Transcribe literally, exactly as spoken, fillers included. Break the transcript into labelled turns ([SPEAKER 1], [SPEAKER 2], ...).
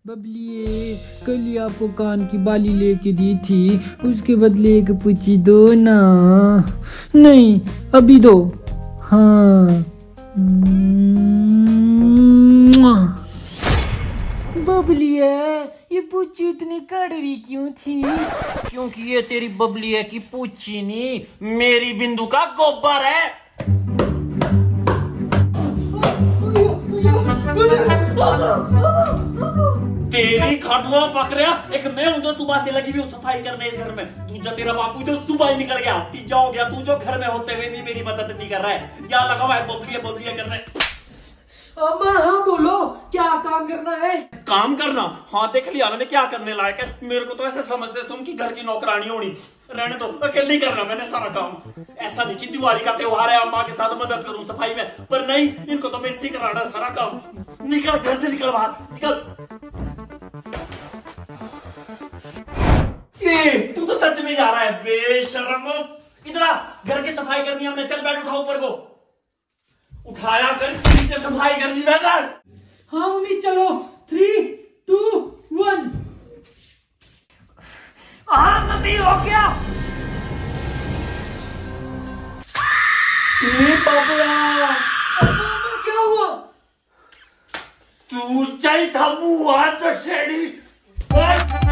[SPEAKER 1] बबली, कल ही आपको कान की बाली लेके दी थी, उसके बदले एक पूछी दो ना। नहीं, अभी दो। हाँ। बबली है, ये पूछी इतनी कड़वी क्यों थी?
[SPEAKER 2] क्योंकि ये तेरी बबली है की पूछी नहीं, मेरी बिंदु का गोबर है। तेरी खटुआ पकड़िया, एक मैं हूँ जो सुबह से लगी हुई हूँ सफाई करने इस घर में। दूजा तेरा बापू जो सुबह ही निकल गया, तीजा हो गया तू जो घर में होते हुए भी मेरी मदद नहीं कर रहा है। क्या लगा हुआ है बबलिया बबलिया करने।
[SPEAKER 1] अम्मा हाँ बोलो, क्या काम करना है?
[SPEAKER 2] काम करना? हाँ देख लिया मैंने क्या करने लायक है। मेरे को तो ऐसे समझते तुम कि घर की नौकरानी होनी। रहने दो, अकेले ही करना मैंने सारा काम। ऐसा नहीं कि दिवाली का त्योहार है अम्मा के साथ मदद करूं सफाई में, पर नहीं, इनको तो मेरे से कराना सारा काम। निकल घर से, निकल बाहर निकल। ए, तू तो सच में जा रहा है बेशर्म। इधर आ, घर की सफाई करनी हमने। चल बैठ, उठा ऊपर को उठाया कर, इसके नीचे सफाई करनी। बैठ।
[SPEAKER 1] हाँ मम्मी चलो, थ्री टू वन।
[SPEAKER 2] हाँ मम्मी हो गया। ए बाबा,
[SPEAKER 1] क्या हुआ?
[SPEAKER 2] तू चाहिए था मुँह हाथ शेड़ी।